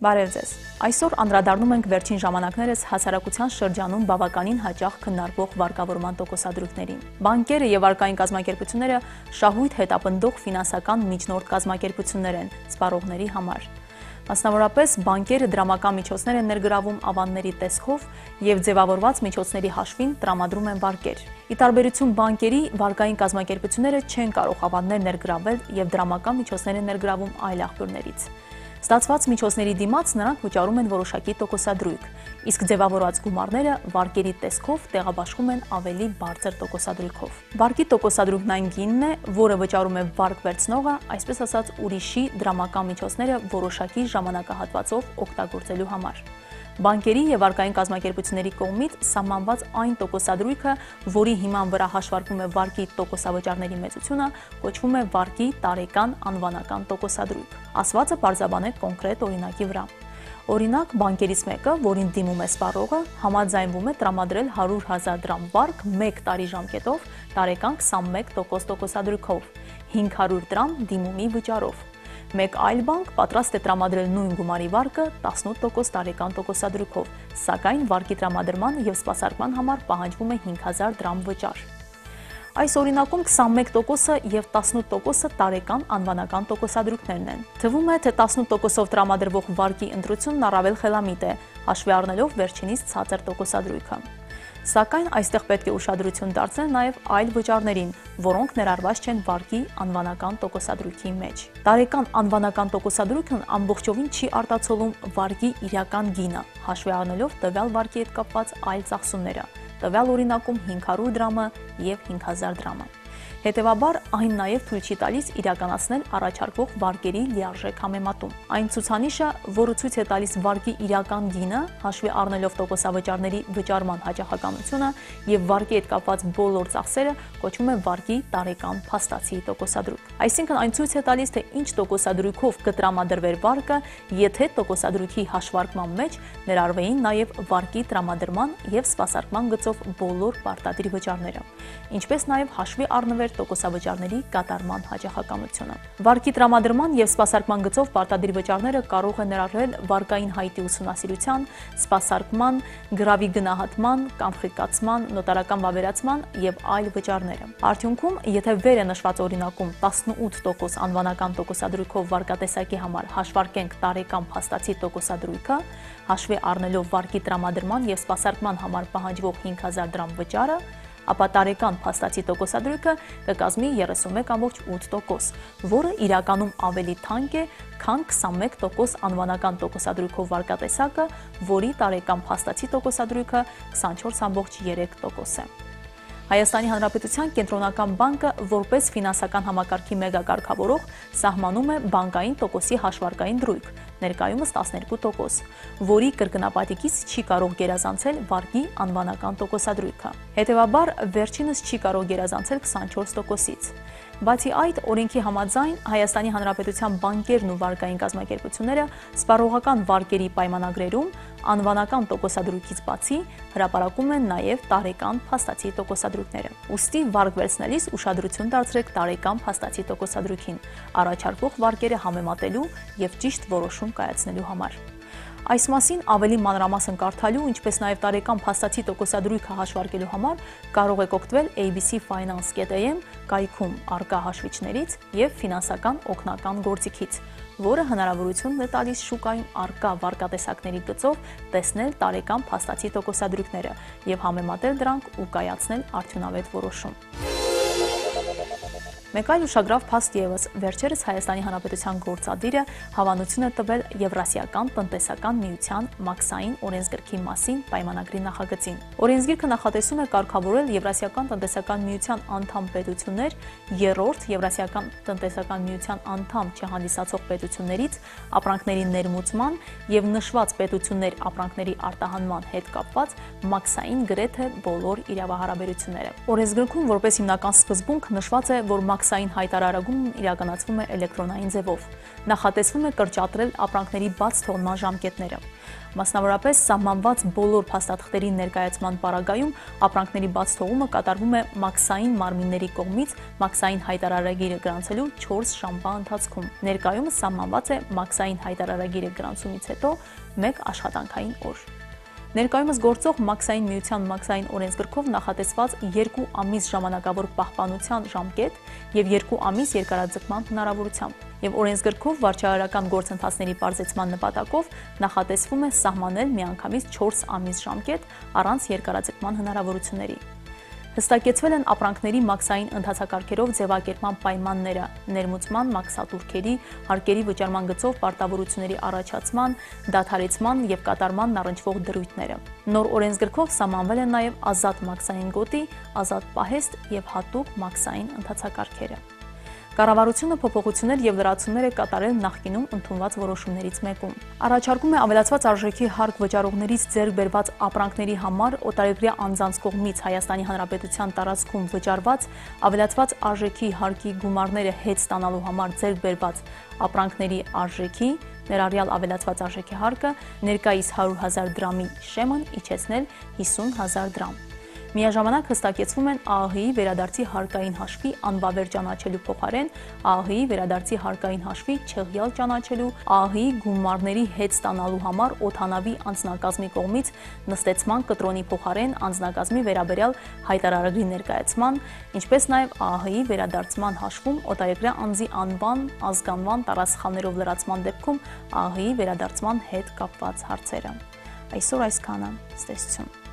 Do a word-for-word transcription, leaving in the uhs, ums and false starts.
Բարև ձեզ։ Այսօր անդրադառնում ենք վերջին ժամանակներս հասարակության շրջանում բավականին հաճախ քննարկվող վարկավորման տոկոսադրույքներին։ Բանկերը եւ վարկային կազմակերպությունները շահույթ հետապնդող ֆինանսական միջնորդ կազմակերպություններ են սպառողների համար։ Մասնավորապես բանկերը դրամական միջոցներ են ներգրավում ավանդների տեսքով եւ ձևավորված միջոցների հաշվին տրամադրում են վարկեր։ Ի տարբերություն բանկերի, վարկային կազմակերպությունները չեն կարող ավանդներ ներգրավել եւ դրամական միջոցներ են ներգրավում այլ աղբյուրներից։ Ստացված միջոցների դիմաց նրանք վճարում են որոշակի տոկոսադրույք, իսկ ձևավորված գումարները վարկերի տեսքով տեղաբաշխում են ավելի բարձր տոկոսադրույքով։ Վարկի տոկոսադրույքն այն գինն է, որը վճարում է վարկ վերցնողը, այսպես ասած, ուրիշի դրամական միջոցները որոշակի ժամանակահատվածով օգտագործելու համար։ Բանկերի եւ վարկային կազմակերպությունների կողմից սահմանված այն տոկոսադրույքը, որի հիման վրա հաշվարկվում է վարկի տոկոսավճարների մեծությունը, կոչվում է վարկի տարեկան անվանական տոկոսադրույք։ Ասվածը պարզաբանեք կոնկրետ օրինակի վրա։ Օրինակ, բանկերից մեկը, որին դիմում է սպառողը, համաձայնվում է տրամադրել հարյուր հազար դրամ վարկ մեկ տարի ժամկետով տարեկան քսանմեկ տոկոս տոկոսադրույքով, հինգ հարյուր դրամ դիմումի վճարով։ Մեկ այլ բանկ պատրաստ է տրամադրել նույն գումարի վարկը տասնութ տոկոս տարեկան տոկոսադրույքով, սակայն վարկի տրամադրման եւ սպասարկման համար պահանջվում է հինգ հազար դրամ վճար։ Այս օրինակում քսանմեկ տոկոսը եւ տասնութ տոկոսը տարեկան անվանական տոկոսադրույքներն են։ Թվում է, թե տասնութ տոկոսով տրամադրվող վարկի ընտրությունն առավել խելամիտ է, հաշվի առնելով վերջինիս ցածր տոկոսադրույքը։ Սակայն այստեղ պետք է ուշադրություն դարձնել նաև այլ վճարներին, որոնք ներառված չեն վարկի անվանական տոկոսադրույքի մեջ։ Տարեկան անվանական տոկոսադրույքն ամբողջովին չի արտացոլում վարկի իրական գինը, հաշվի առնելով տվյալ վարկի հետ կապված այլ ծախսումները, տվյալ օրինակում հինգ հարյուր դրամը եւ հինգ հազար դրամը։ Հետևաբար այն նաև թույլ չի տալիս իրականացնել առաջարկվող վարկերի լիարժեք համեմատում։ Այն ցուցանիշը, որը ցույց է տալիս վարկի իրական գինը, հաշվի առնելով տոկոսավճարների վճարման հաճախականությունը եւ վարկի հետ կապված բոլոր ծախսերը, կոչվում է վարկի տարեկան փաստացի տոկոսադրույք։ Այսինքն այն ցույց է տալիս, թե ինչ տոկոսադրույքով կտրամադրվեր վարկը, եթե տոկոսադրույքի հաշվարկման մեջ ներառվեին նաև վարկի տրամադրման եւ սպասարկման գծով բոլոր պարտադիր վճարները, ինչպես նաև հաշվի առնվեր տոկոսավճարների կատարման հաճախականությունը։ Վարկի տրամադրման եւ սպասարկման գծով պարտադիր վճարները կարող են ներառվել վարկային հայտի ուսումնասիրության, սպասարկման, գրավի գնահատման, կանխիկացման, նոտարական վավերացման եւ այլ վճարները։ Արդյունքում, եթե վեր է նշված օրինակում տասնութ տոկոս անվանական տոկոսադրույքով վարկատեսակի համար հաշվարկենք տարեկան փաստացի տոկոսադրույքը, հաշվի առնելով վարկի տրամադրման եւ սպասարկման համար պահանջվող հինգ հազար դրամ վճարը, ապա տարեկան փաստացի տոկոսադրույքը կկազմի երեսունմեկ կόμμα ութ տոկոս, որը իրականում ավելի թանկ է, քան քսանմեկ տոկոս անվանական տոկոսադրույքով վարկատեսակը, որի տարեկան փաստացի տոկոսադրույքը քսանչորս կόμμα երեք տոկոս է։ Հայաստանի Հանրապետության Կենտրոնական բանկը որպես ֆինանսական համակարգի մեգակարգավորող սահմանում է բանկային տոկոսի հաշվարկային դրույք, ներկայումս տասներկու տոկոս, որի կրկնապատիկից չի կարող գերազանցել վարկի անվանական տոկոսադրույքը։ Հետևաբար, վերջինս չի կարող գերազանցել քսանչորս տոկոսից։ Բացի այդ, օրենքի համաձայն Հայաստանի Հանրապետության բանկերն ու վարկային կազմակերպությունները սպառողական վարկերի պայմանագրերում անվանական տոկոսադրույքից բացի հրապարակում են նաև տարեկան փաստացի տոկոսադրույքները։ Ուստի վարկ վերցնելիս ուշադրություն դարձրեք տարեկան փաստացի տոկոսադրույքին, առաջարկվող վարկերը համեմատելու եւ ճիշտ որոշում կայացնելու համար։ Այս մասին ավելի մանրամասն կարդալու, ինչպես նաև տարեկան փաստացի տոկոսադրույքը հաշվարկելու համար կարող եք օգտվել A B C Finance dot A M կայքում առկա հաշվիչներից եւ ֆինանսական օգնական գործիքից, որը հնարավորություն է տալիս շուկայում առկա վարկատեսակների գծով տեսնել տարեկան փաստացի տոկոսադրույքները եւ համեմատել դրանք ու կայացնել արդյունավետ որոշում։ Մեկ այլ ուշագրավ փաստ ևս, վերջերս Հայաստանի Հանրապետության գործադիրը հավանություն է տվել Եվրասիական տնտեսական միության մաքսային օրենսգրքի մասին պայմանագրի նախագծին։ Օրենսգիրքը նախատեսում է կարգավորել Եվրասիական տնտեսական միության անդամ պետություններ, երրորդ Եվրասիական տնտեսական միության անդամ չհանդիսացող պետություններից ապրանքների ներմուծման եւ նշված պետություններ ապրանքների արտահանման հետ կապված մաքսային գրեթե բոլոր իրավահարաբերությունները։ Օրենսգրքում որպես հիմնական սկզբունք նշված է, որ մաքսային հայտարարումն իրականացվում է էլեկտրոնային ձևով։ Նախատեսվում է կրճատել ապրանքների բաց թողնման ժամկետները։ Մասնավորապես, սահմանված բոլոր փաստաթղթերի ներկայացման պարագայում ապրանքների բաց թողումը կատարվում է մաքսային մարմինների կողմից մաքսային հայտարարագիրը գրանցելու չորս ժամվա ընթացքում։ Ներկայումս սահմանված է մաքսային հայտարարագիրը գրանցումից հետո մեկ աշխատանքային օր։ Ներկայումս գործող մաքսային միության մաքսային օրենսգրքով նախատեսված երկու ամիս ժամանակավոր պահպանության ժամկետ և երկու ամիս երկարաձգման հնարավորությամբ, և օրենսգրքով վարչարարական գործընթացների պարզեցման նպատակով նախատեսվում է սահմանել միանգամից չորս ամիս ժամկետ առանց երկարաձգման հնարավորությունների։ Հստակեցվել են ապրանքների մաքսային ընթացակարգերով ձևակերպման պայմանները, ներմուծման, մաքսատուրքերի, հարկերի վճարման գծով պարտավորությունների առաջացման, դադարեցման և կատարմանն առնչվող դրույթները։ Նոր օրենսգրքով սահմանվել են նաև ազատ մաքսային գոտի, ազատ պահեստ և հատուկ մաքսային ընթացակարգերը։ Կառավարությունը փոփոխություններ և լրացումներ է կատարել նախկինում ընդունված որոշումներից մեկում։ Առաջարկում է ավելացված արժեքի հարկ վճարողներից ձեռք բերված ապրանքների համար օտարերկրյա անձանց կողմից Հայաստանի Հանրապետության տարածքում վճարված ավելացված արժեքի հարկի գումարները հետ ստանալու համար ձեռք բերված ապրանքների արժեքի, ներառյալ ավելացված արժեքի հարկը, ներկայիս հարյուր հազար դրամի շեմն իջեցնել հիսուն հազար դրամ։ Միաժամանակ հստակեցվում են ԱԱՀ-ի վերադարձի հարկային հաշվի անվավեր ճանաչելու փոխարեն ԱԱՀ-ի վերադարձի հարկային հաշվի չեղյալ ճանաչելու, ԱԱՀ-ի գումարների հետ ստանալու համար օդանավի անձնակազմի կողմից նստեցման կտրոնի փոխարեն անձնակազմի վերաբերյալ հայտարարագրի ներկայացման, ինչպես նաև ԱԱՀ-ի վերադարձման հաշվում օտարերկրյա անձի անվան, ազգանվան տարասխալներով լրացման դեպքում ԱԱՀ-ի վերադարձման հետ կապված հարցերը։ Այսօր այսքանը, ցտեսություն։